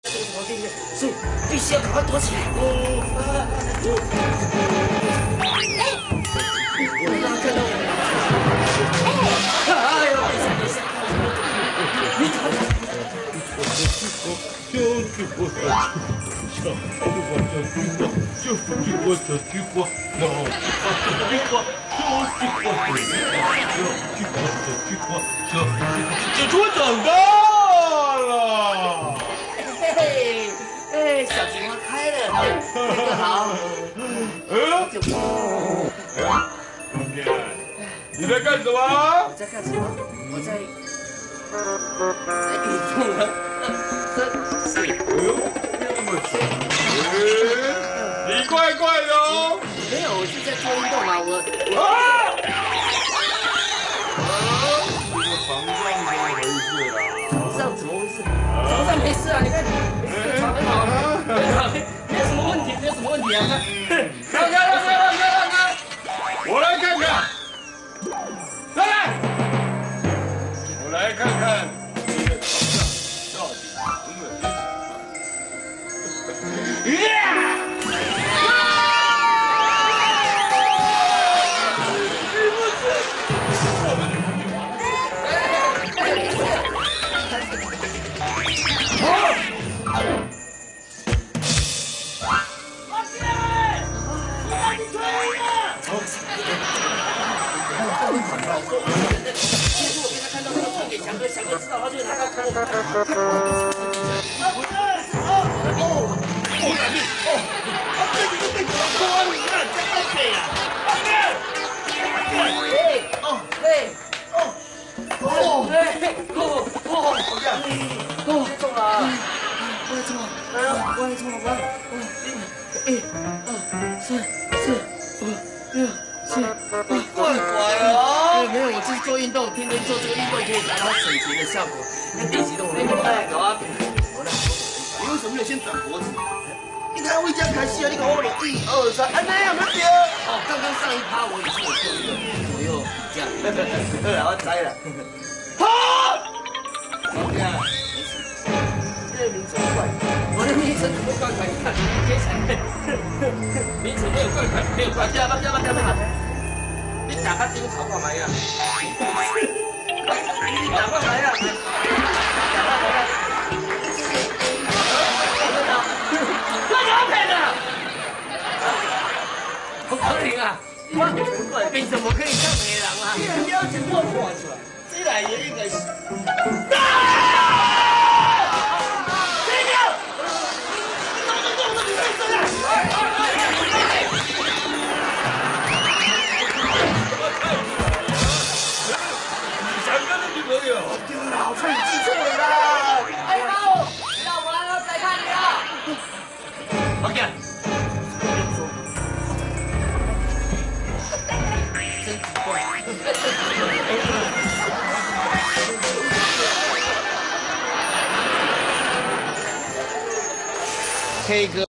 这个房间里面，所以必须要赶快躲起来。我让他看到我。哎呦，等一下，你逃！ 我长大了。 嘿嘿，哎，小菊花开了，这个好。 你在干什么？ 我在干什么？我在运动了。是。 哎呦，那么巧。你怪怪的哦。 没有，我是在做运动嘛，我。 床上怎么回事啊？ 床上没事啊，你看，床很好啊，没有什么问题，没有什么问题啊。让开！ 我来看看，我来看看你的床上到底藏了些什么。 翔哥知道他就拿到看我。没有，我就是做运动，天天做这个运动可以达到省钱的效果。那电击动我有啊。好了，你为什么没有先转脖子？你看我这样开始啊，你看我了1、2、3，安尼有没有对？哦，刚刚上一趴我已经有做一个左右这样。我知了。好。OK 啊。这个名称怪，我的名称怎么怪怪？你看，接起来，名称没有怪怪，没有怪。不要。你打开这个草干嘛呀？你打过来呀？那你要骗的？不可能啊！凭什么可以像美人啊？你不要紧我看出来，这来也应该是。对了，我差点记错了啦！哎猫，要不然要再看你了。OK。真怪。K 哥。